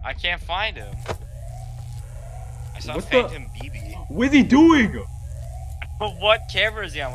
I can't find him. I saw What the- Phantom BB. What is he doing? But what camera is he on?